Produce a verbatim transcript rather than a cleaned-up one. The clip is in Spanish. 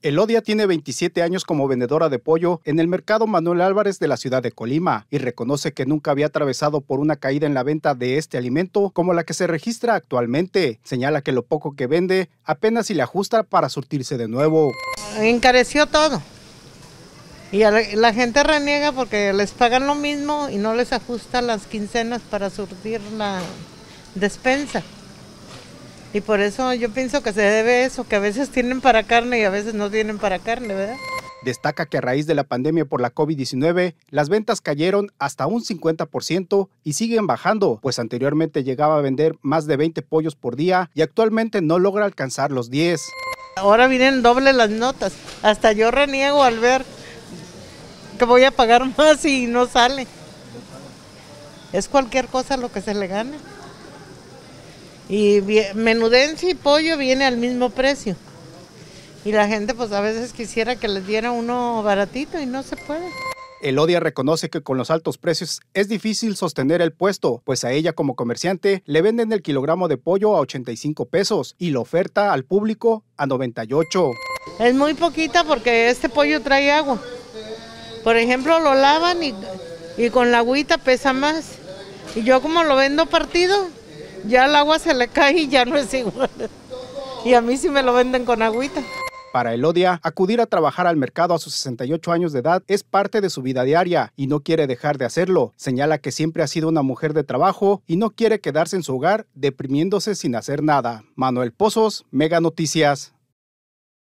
Elodia tiene veintisiete años como vendedora de pollo en el mercado Manuel Álvarez de la ciudad de Colima y reconoce que nunca había atravesado por una caída en la venta de este alimento como la que se registra actualmente. Señala que lo poco que vende apenas si le ajusta para surtirse de nuevo. Encareció todo y la, la gente reniega porque les pagan lo mismo y no les ajusta las quincenas para surtir la despensa. Y por eso yo pienso que se debe eso, que a veces tienen para carne y a veces no tienen para carne, ¿verdad? Destaca que a raíz de la pandemia por la COVID diecinueve, las ventas cayeron hasta un cincuenta por ciento y siguen bajando, pues anteriormente llegaba a vender más de veinte pollos por día y actualmente no logra alcanzar los diez. Ahora vienen doble las notas, hasta yo reniego al ver que voy a pagar más y no sale. Es cualquier cosa lo que se le gana. Y menudencia y pollo viene al mismo precio. Y la gente pues a veces quisiera que les diera uno baratito y no se puede. Elodia reconoce que con los altos precios es difícil sostener el puesto, pues a ella como comerciante le venden el kilogramo de pollo a ochenta y cinco pesos y la oferta al público a noventa y ocho. Es muy poquita porque este pollo trae agua. Por ejemplo, lo lavan y, y con la agüita pesa más. Y yo como lo vendo partido, ya el agua se le cae y ya no es igual. Y a mí sí me lo venden con agüita. Para Elodia, acudir a trabajar al mercado a sus sesenta y ocho años de edad es parte de su vida diaria y no quiere dejar de hacerlo. Señala que siempre ha sido una mujer de trabajo y no quiere quedarse en su hogar deprimiéndose sin hacer nada. Manuel Pozos, Mega Noticias.